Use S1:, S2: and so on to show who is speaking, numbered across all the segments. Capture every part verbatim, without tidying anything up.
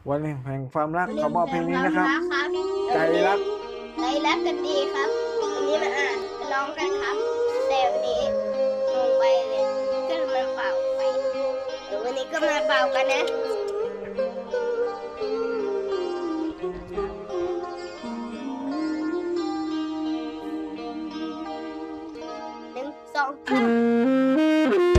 S1: วันแห่งความรัก
S2: ลืม
S1: ขอมอบเพลงนี้นะครับ
S2: รักครับ
S1: ใจรัก
S2: ใจรักกันดีครับวันนี้มาอ่านมาร้องกันครับแต่วันนี้ลงไปเลยก็มาเป่าไปเดี๋ยววันนี้ก็มาเป่ากันนะหนึ่งสองสาม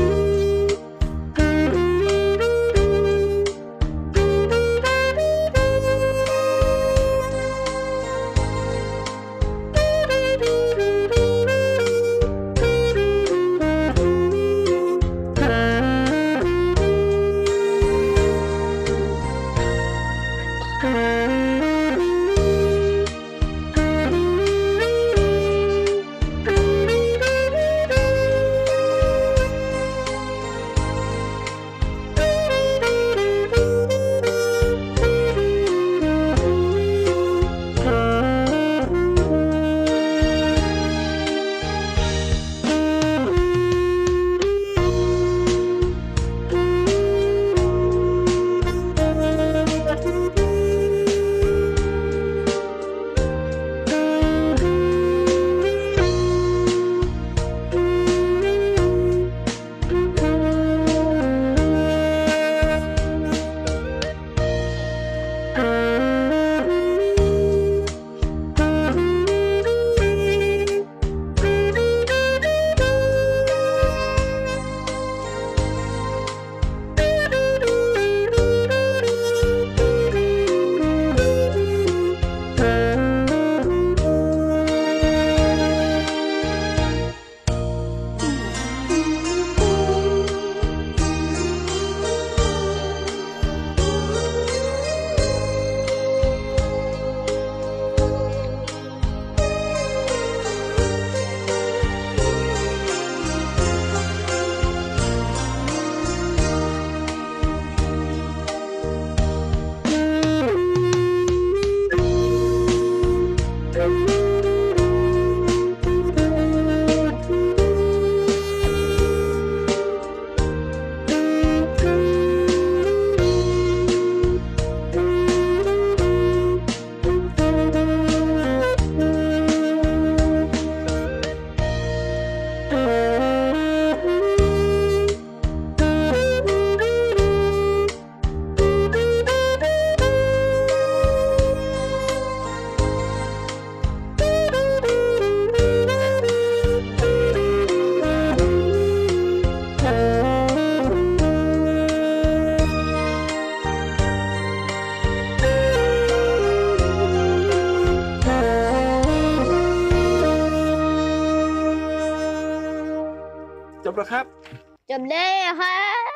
S1: จบแล้วครับ
S2: จบได้ครับ